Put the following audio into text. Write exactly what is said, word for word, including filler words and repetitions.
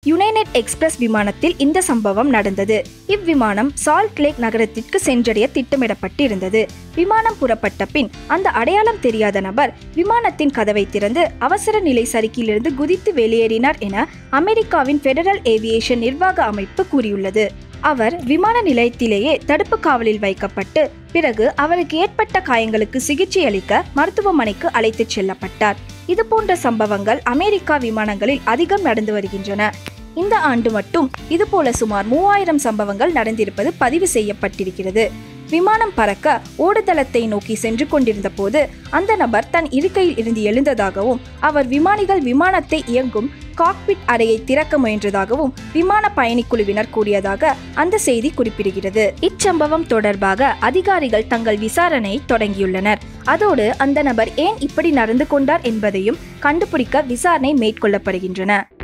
United express விமானத்தில் இந்த சம்பவம் நடந்தது. இவ்விமானம் சால்ட் லேக் நகரத்திற்கு சென்றடைய திட்டமிடப்பட்டிருந்தது. விமானம் புறப்பட்ட பின் அந்த அடையாளம் தெரியாத நபர் விமானத்தின் கதவை திறந்து அவசர நிலை சறுக்கிலிருந்து குதித்து வெளியேறினார் என அமெரிக்காவின் பெடரல் ஏவியேஷன் நிர்வாக அமைப்பு கூறியுள்ளது. அவர் விமான நிலையத்திலேயே தடுப்பு காவலில் வைக்கப்பட்டு பிறகு அவருக்கு ஏற்பட்ட காயங்களுக்கு சிகிச்சை அளிக்க மருத்துவமனைக்கு அழைத்துச் செல்லப்பட்டார். இதுபோன்ற சம்பவங்கள் அமெரிக்கா விமானங்களில் அதிகம் நடந்து வருகின்றன. இந்த ஆண்டு மட்டும் இதுபோல சுமார் மூவாயிரம் சம்பவங்கள் நடந்திருப்பது பதிவு செய்யப்பட்டிருக்கிறது. விமானம் பறக்க ஓடுதளத்தை நோக்கி சென்று கொண்டிருந்த போது அந்த நபர் தன் இருக்கையில் இருந்து எழுந்ததாகவும் அவர் விமானிகள் விமானத்தை இயங்கும் காக்பிட் அறையை திறக்க முயன்றதாகவும் விமான பயணிக்குழுவினர் கூறியதாக அந்த செய்தி குறிப்பிடுகிறது. இச்சம்பவம் தொடர்பாக அதிகாரிகள் தங்கள் விசாரணையை தொடங்கியுள்ளனர். அதோடு அந்த நபர் ஏன் இப்படி நடந்து கொண்டார் என்பதையும் கண்டுபிடிக்க விசாரணை மேற்கொள்ளப்படுகின்றன.